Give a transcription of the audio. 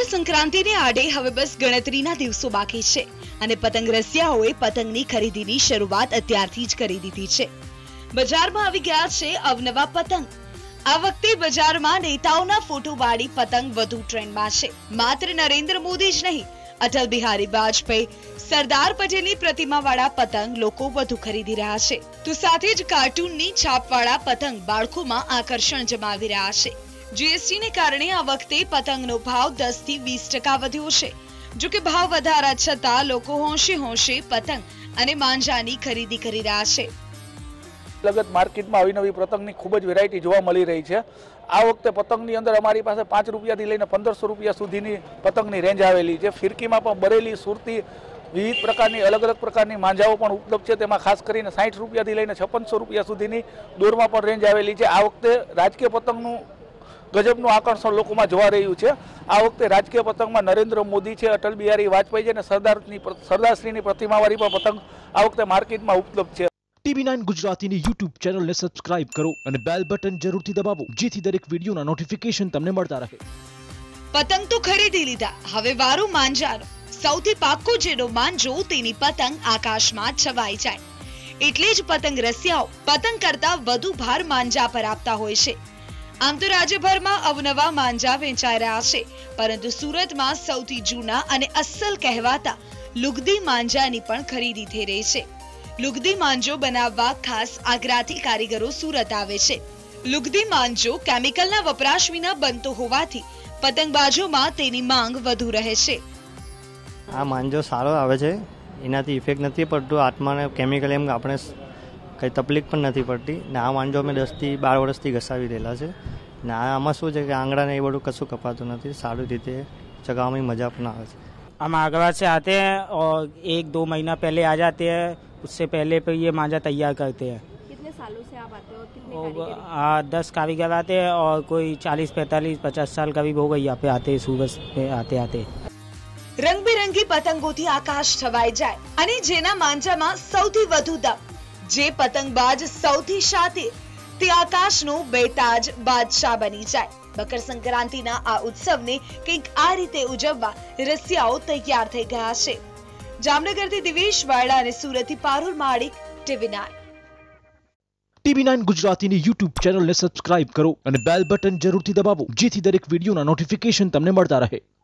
સંક્રાંતિને આડે હવે બસ ગણતરીના દિવસો બાકી છે અને પતંગ રસિયાઓએ પતંગની ખરીદીની શરૂઆત અત્યારથી જ કરી દીધી છે। બજારમાં આવી ગયા છે અવનવા પતંગ। આ વખતે બજારમાં નેતાઓના ફોટોવાળી પતંગ વધુ ટ્રેન્ડમાં છે। માત્ર નરેન્દ્ર મોદી જ નહીં, અટલ બિહારી વાજપેયી, સરદાર પટેલની પ્રતિમાવાળા પતંગ લોકો વધુ ખરીદી રહ્યા છે, તો સાથે જ કાર્ટૂનની છાપવાળા પતંગ બાળકોમાં આકર્ષણ જમાવી રહ્યા છે। જીએસટી ને કારણે આ વખતે પતંગનો ભાવ 10 થી 20% વધ્યો છે। જો કે ભાવ વધારા છતાં લોકો હોંશે હોંશે પતંગ અને માંજાની ખરીદી કરી રહ્યા છે। લગત માર્કેટમાં અવનવી પતંગની ખૂબ જ વેરાયટી જોવા મળી રહી છે। આ વખતે પતંગની અંદર અમારી પાસે 5 રૂપિયાથી લઈને 1500 રૂપિયા સુધીની પતંગની રેન્જ આવેલી છે। ફિરકીમાં પણ બરેલી, સુરતી, વિવિધ પ્રકારની અલગ અલગ પ્રકારની માંજાઓ પણ ઉપલબ્ધ છે। તેમાં ખાસ કરીને 60 રૂપિયાથી લઈને 5600 રૂપિયા સુધીની દોરમાં પણ રેન્જ આવેલી છે। આ વખતે રાજકીય પતંગનું ગજબનું આકર્ષણ લોકોમાં જોવા રહ્યું છે। આ વખતે રાજકીય પતંગમાં નરેન્દ્ર મોદી છે, અટલ બિહારી વાજપેયી છે અને સરદારશ્રીની પ્રતિમાવાળી પણ પતંગ આ વખતે માર્કેટમાં ઉપલબ્ધ છે। TV9 ગુજરાતીની YouTube ચેનલને સબસ્ક્રાઇબ કરો અને બેલ બટન જરૂરથી દબાવો જેથી દરેક વિડીયોના નોટિફિકેશન તમને મળતા રહે। પતંગ તો ખરીદી લીધા, હવે વારો માંજાનો। સૌથી પાક્કો જેનો માંજો તેની પતંગ આકાશમાં છવાઈ જાય, એટલે જ પતંગ રસિયાઓ પતંગ કરતા વધુ ભાર માંજા પર આપતા હોય છે। આમ તો રાજ્યભરમાં અવનવા માંજા વેચાઈ રહ્યા છે, પરંતુ સુરતમાં સૌથી જૂના અને અસલ કહેવાતા લુગદી માંજાની પણ ખરીદી થઈ રહી છે। લુગદી માંજો બનાવવા ખાસ આગ્રાથી કારીગરો સુરત આવે છે। લુગદી માંજો કેમિકલના વપરાશ વિના બનતો હોવાથી પતંગબાજોમાં તેની માંગ વધુ રહે છે। આ માંજો સારો આવે છે, એનાથી ઇફેક્ટ નથી પડતું આત્માને, કેમિકલ એમ આપણે કંઈ તકલીફ પણ નથી પડતી ને આ માંજો અમે 10 થી 12 વર્ષથી ઘસાવી રહેલા છે ને આમાં શું છે કે આંગળાને એ બધું કશું કપાતું નથી, સારી રીતે ચગાવવાની મજા પણ આવે છે। हम आगरा से आते हैं और 1-2 महीना पहले आ जाते हैं, उससे पहले पे ये मांझा तैयार करते हैं। कितने सालों से आप आते हो और कितने कारीगर? 10 कारीगर आते हैं और कोई 40-45-50 साल का भी हो गई यहाँ पे आते सूरत पे आते। રંગબેરંગી પતંગોથી આકાશ છવાઈ જાય અને જેના માંજામાં સૌથી વધુ દમ, જે પતંગબાજ સૌથી શાતિર, તે આકાશનો બેતાજ બાદશાહ બની જાય। મકર સંક્રાંતિના આ ઉત્સવને કંઈક આ રીતે ઉજવવા રસિયાઓ તૈયાર થઈ ગયા છે। જામનગરથી દિવેશ વાળા અને સુરતથી પારુલ માળિક, TV9। TV9 ગુજરાતીની YouTube ચેનલને સબસ્ક્રાઇબ કરો અને બેલ બટન જરૂરથી દબાવો જેથી દરેક વિડીયોના નોટિફિકેશન તમને મળતા રહે।